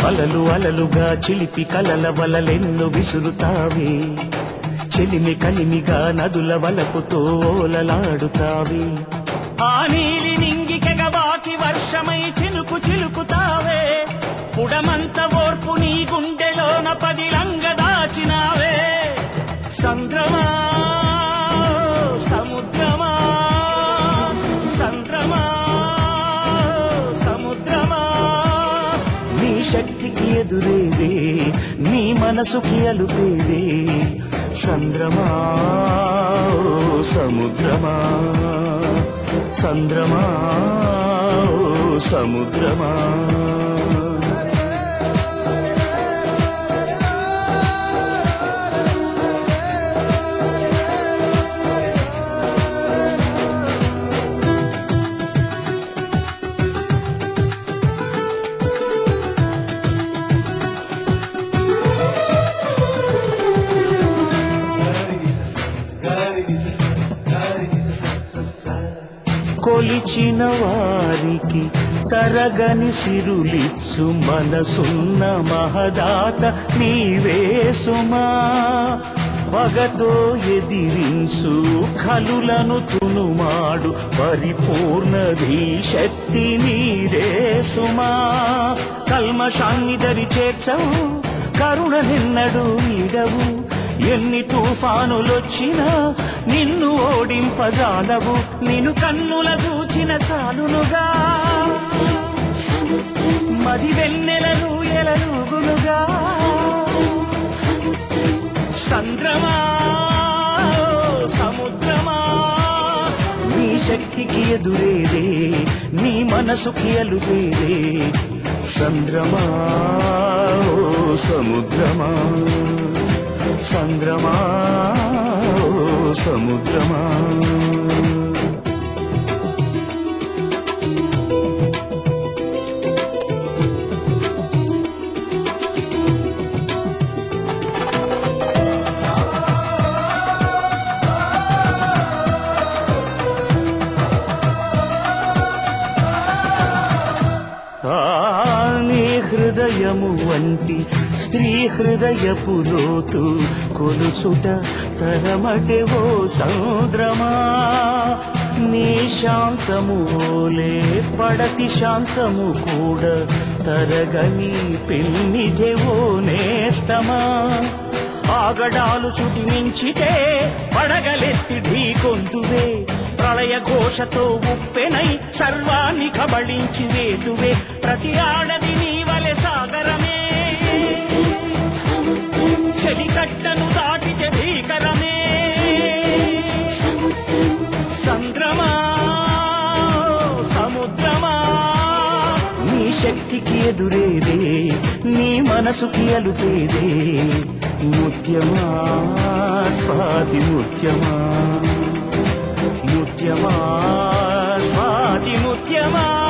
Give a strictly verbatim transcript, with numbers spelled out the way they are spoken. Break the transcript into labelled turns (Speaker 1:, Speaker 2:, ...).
Speaker 1: అలలు అలలుగా చిలిపి కలల వలలెన్ను విసురుతావే, చెలిమి కలిమిగా నదుల వలపుతో ఓలలాడుతావే. ఆ నీలి నింగి కెగబాకి వర్షమై చినుకు చిలుకుతావే, పుడమంత ఓర్పు నీ గుండెలోన పదిలంగ దాచినావే. సంద్రమా సముద్రమా సంద్రమా సముద్రమా, నీ శక్తికి ఎదురేవే, నీ మనసుకి అలుపేవే. సంద్రమా సముద్రమా సంద్రమా సముద్రమా. కొలిచిన వారికి తరగని సిరులిచ్చు మనసున్న మహదాత నీవే సుమా. పగతో ఎదిరించు కలులను తునుమాడు పరిపూర్ణధీ శక్తి నీరే సుమా. కల్మషాన్ని దరి చేర్చవు, కరుణ నిన్నడు ఈడవు. ఎన్ని తుఫానులొచ్చినా నిన్ను ఓడింపజాలవు, నిన్ను కన్నుల చూచిన చాలునుగా. మది వెన్నెలలు ఎలలుగునుగా. సంద్రమా సముద్రమా, నీ శక్తికి ఎదురేదే, నీ మనసుకి అలుపేదే. సంద్రమా సముద్రమా సంద్రమా సముద్రమా. నీ హృదయము వంటి స్త్రీ హృదయపు లోతు కొలుచుట తరమటే ఓ సముద్రమా. నీ శాంతము ఓలే పడతి శాంతము కూడా తరగని పెన్నిధే ఓ నేస్తమా. ఆగడాలు శుటి మించితే పడగలెత్తి ఢీకొందువే, ప్రళయ ఘోషతో ఉప్పెనై సర్వాన్ని కబళించి వేదువే. ప్రతి ఆడది నీ వలె సాగరమే, చెలికట్టను దాటితే భీకరమే. సంద్రమా సముద్రమా, నీ శక్తికి ఎదురేదే, నీ మనసుకి అలుపేదే. ముత్యమా స్వాతి ముత్యమా ముత్యమా స్వాతి ముత్యమా.